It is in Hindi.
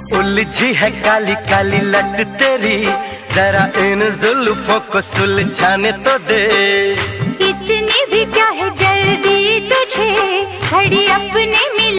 उलझी है काली काली लट तेरी, जरा इन जुल्फों को सुलझाने तो दे। इतनी भी क्या है